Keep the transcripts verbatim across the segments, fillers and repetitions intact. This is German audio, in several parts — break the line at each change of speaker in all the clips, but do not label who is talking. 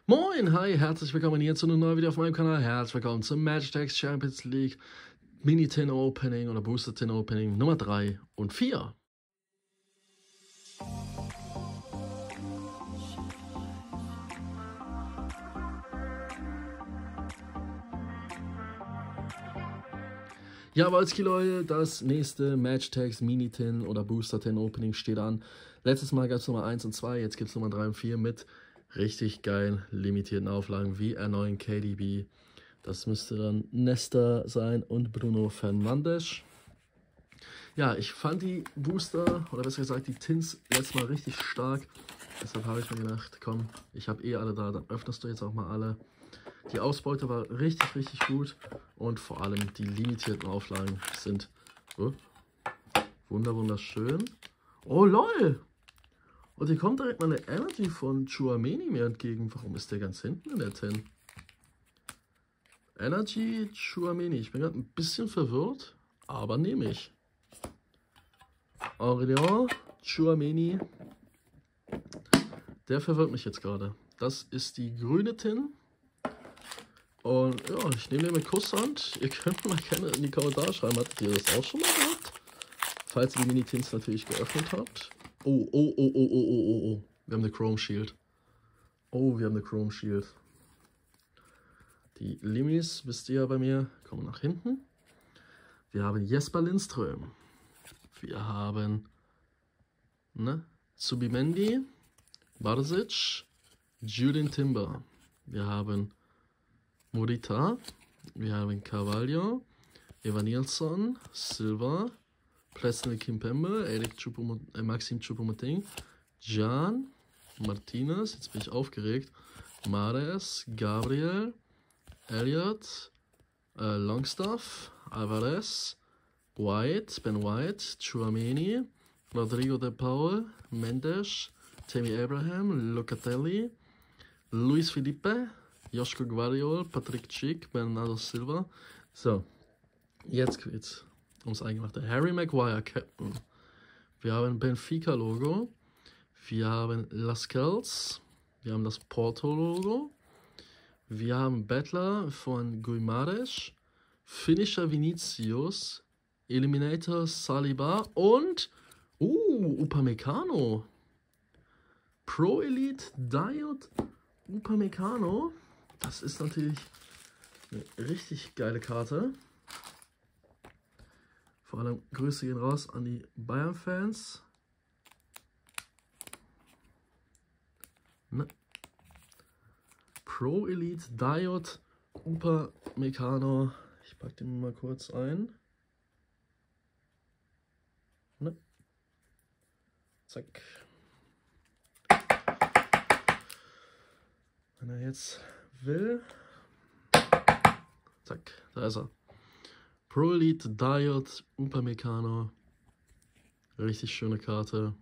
Moin, hi, herzlich willkommen hier zu einem neuen Video auf meinem Kanal. Herzlich willkommen zum Magitex Champions League Mini-Tin Opening oder Booster Tin Opening Nummer drei und vier. Ja, Wolski Leute, das nächste Magitex Mini-Tin oder Booster Tin Opening steht an. Letztes Mal gab es Nummer eins und zwei, jetzt gibt es Nummer drei und vier mit richtig geilen limitierten Auflagen wie R neun K D B. Das müsste dann Nesta sein und Bruno Fernandes. Ja, ich fand die Booster, oder besser gesagt die Tins, letztes Mal richtig stark. Deshalb habe ich mir gedacht, komm, ich habe eh alle da, dann öffnest du jetzt auch mal alle. Die Ausbeute war richtig, richtig gut. Und vor allem die limitierten Auflagen sind oh, wunder, wunderschön. Oh, lol! Und hier kommt direkt mal eine Energy von Tchouaméni mir entgegen. Warum ist der ganz hinten in der Tin? Energy Tchouaméni. Ich bin gerade ein bisschen verwirrt, aber nehme ich. Aurélien Tchouaméni. Der verwirrt mich jetzt gerade. Das ist die grüne Tin. Und ja, ich nehme den mit Kusshand. Ihr könnt mal gerne in die Kommentare schreiben, hattet ihr das auch schon mal gemacht? Falls ihr die Mini-Tins natürlich geöffnet habt. Oh, oh, oh, oh, oh, oh, oh, oh. Wir haben eine Chrome Shield. Oh, wir haben eine Chrome Shield. Die Limis, wisst ihr ja bei mir, kommen nach hinten. Wir haben Jesper Lindström. Wir haben ne, Zubimendi, Barsic, Julian Timber. Wir haben Morita, wir haben Carvalho, Evanilson, Silva, Presnel Kimpembe, Eric Choupo, äh, Maxim Choupo-Moting, Jan, Martinez, jetzt bin ich aufgeregt, Mares, Gabriel, Elliott, äh, Longstaff, Alvarez, White, Ben White, Tchouaméni, Rodrigo de Paul, Mendes, Tammy Abraham, Locatelli, Luis Felipe, Joschko Guardiol, Patrick Schick, Bernardo Silva. So, jetzt geht's ums Eingemachte. Harry Maguire, Captain. Wir haben Benfica-Logo. Wir haben Lascelles. Wir haben das Porto-Logo. Wir haben Bettler von Guimarães. Finisher Vinicius. Eliminator Saliba. Und, uh, Upamecano. Pro Elite Diode Upamecano. Das ist natürlich eine richtig geile Karte. Vor allem Grüße gehen raus an die Bayern-Fans. Ne? Pro Elite Diode Upamecano. Ich packe den mal kurz ein. Ne? Zack. Wenn er jetzt will. Zack, da ist er. Pro Elite Diode Upamecano. Richtig schöne Karte.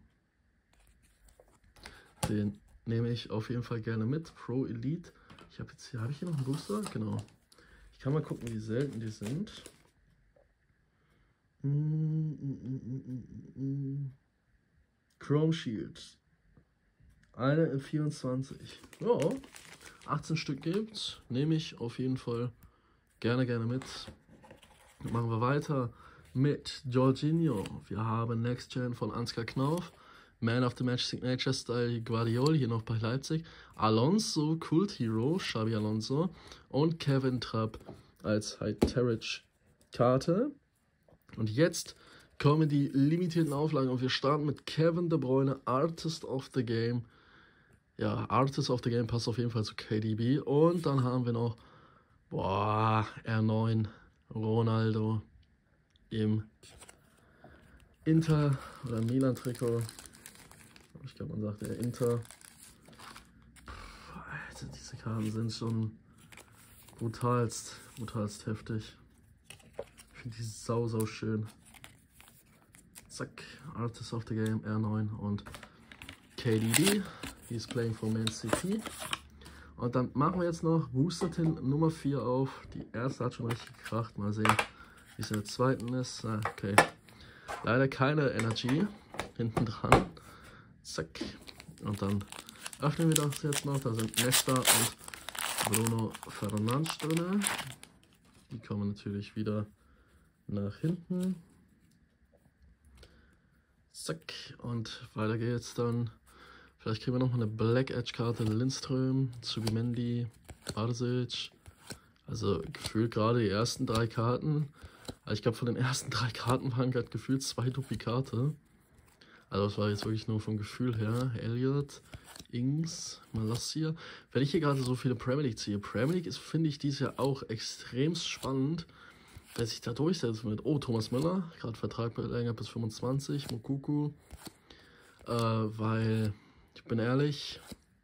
Den nehme ich auf jeden Fall gerne mit. Pro Elite. Ich habe jetzt hier, habe ich hier noch einen Booster? Genau. Ich kann mal gucken, wie selten die sind. Mm, mm, mm, mm, mm. Chrome Shield. Eine in vierundzwanzig. Ja, achtzehn Stück gibt's. Nehme ich auf jeden Fall gerne, gerne mit. Dann machen wir weiter mit Jorginho. Wir haben Next Gen von Ansgar Knauf. Man of the Match Signature Style Guardiol, hier noch bei Leipzig. Alonso, Cult Hero, Xabi Alonso. Und Kevin Trapp als High-Terrage-Karte. Und jetzt kommen die limitierten Auflagen und wir starten mit Kevin De Bruyne, Artist of the Game. Ja, Artist of the Game passt auf jeden Fall zu K D B. Und dann haben wir noch, boah, R neun, Ronaldo im Inter- oder Milan-Trikot. Ich glaube, man sagt der Inter. Puh, Alter, diese Karten sind schon brutalst, brutalst heftig. Ich finde die sau, sau schön. Zack, Artist of the Game, R neun und K D B. He's playing for Man City. Und dann machen wir jetzt noch Booster Tin Nummer vier auf. Die erste hat schon richtig gekracht. Mal sehen, wie es in der zweiten ist. Ah, okay. Leider keine Energy hinten dran. Zack. Und dann öffnen wir das jetzt noch. Da sind Nesta und Bruno Fernandes drin. Die kommen natürlich wieder nach hinten. Zack. Und weiter geht's dann. Vielleicht kriegen wir noch mal eine Black Edge Karte. Lindström, Zubimendi, Barsic. Also gefühlt gerade die ersten drei Karten. Also ich glaube, von den ersten drei Karten waren gerade gefühlt zwei Duplikate. Also das war jetzt wirklich nur vom Gefühl her. Elliott, Ings, Malacia. Wenn ich hier gerade so viele Premier League ziehe. Premier League ist, finde ich, dieses Jahr auch extrem spannend, wer sich da durchsetzen wird. Oh, Thomas Müller, gerade Vertrag verlängert bis fünfundzwanzig. Mokuku. Äh, weil, ich bin ehrlich,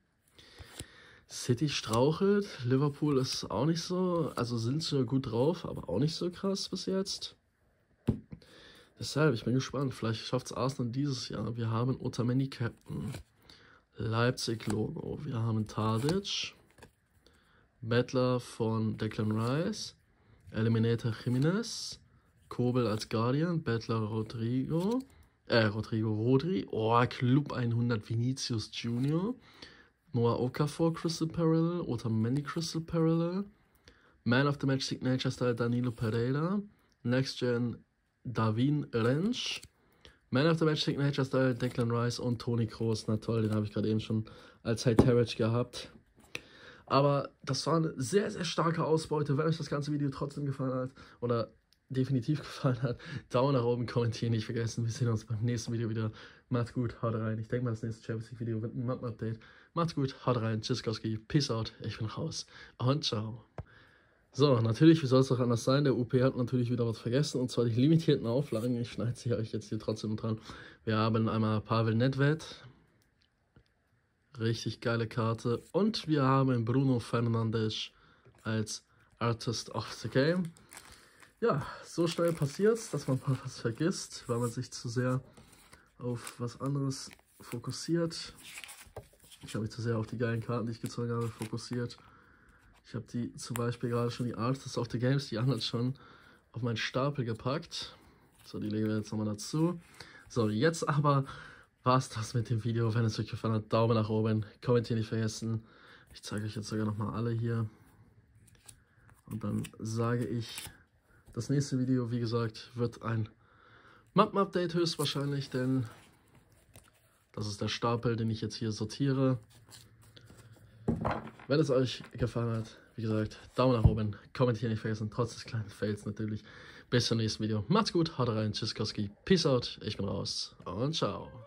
City strauchelt. Liverpool ist auch nicht so, also sind sie gut drauf, aber auch nicht so krass bis jetzt. Deshalb, ich bin gespannt. Vielleicht schafft es Arsenal dieses Jahr. Wir haben Otamendi Captain. Leipzig Logo. Wir haben Tadic. Bettler von Declan Rice. Eliminator Jimenez. Kobel als Guardian. Bettler Rodrigo. Äh, Rodrigo Rodri. Oh, Club hundert Vinicius Junior Noah Okafor Crystal Parallel. Otamendi Crystal Parallel. Man of the Match Signature Style Danilo Pereira. Next Gen Davin Rensch. Man of the Match Signature Style Declan Rice und Toni Kroos. Na toll, den habe ich gerade eben schon als High-Terrage gehabt. Aber das war eine sehr, sehr starke Ausbeute. Wenn euch das ganze Video trotzdem gefallen hat oder definitiv gefallen hat, Daumen nach oben, kommentieren nicht vergessen. Wir sehen uns beim nächsten Video wieder. Macht's gut, haut rein. Ich denke mal, das nächste Champions League Video wird ein Mappen-Update. Macht's gut, haut rein. Tschüss, Koski. Peace out. Ich bin raus. Und ciao. So, natürlich, wie soll es auch anders sein? Der U P hat natürlich wieder was vergessen, und zwar die limitierten Auflagen. Ich schneide sie euch jetzt hier trotzdem dran. Wir haben einmal Pavel Nedved. Richtig geile Karte. Und wir haben Bruno Fernandes als Artist of the Game. Ja, so schnell passiert es, dass man mal was vergisst, weil man sich zu sehr auf was anderes fokussiert. Ich habe mich zu sehr auf die geilen Karten, die ich gezogen habe, fokussiert. Ich habe die zum Beispiel gerade schon die Artists of the Games, die anderen schon auf meinen Stapel gepackt. So, die legen wir jetzt nochmal dazu. So, jetzt aber war es das mit dem Video. Wenn es euch gefallen hat, Daumen nach oben, kommentieren nicht vergessen. Ich zeige euch jetzt sogar nochmal alle hier. Und dann sage ich, das nächste Video, wie gesagt, wird ein Mappen-Update höchstwahrscheinlich, denn das ist der Stapel, den ich jetzt hier sortiere. Wenn es euch gefallen hat, wie gesagt, Daumen nach oben, kommentieren nicht vergessen, trotz des kleinen Fails natürlich. Bis zum nächsten Video. Macht's gut, haut rein, tschüss, Koski, peace out, ich bin raus und ciao.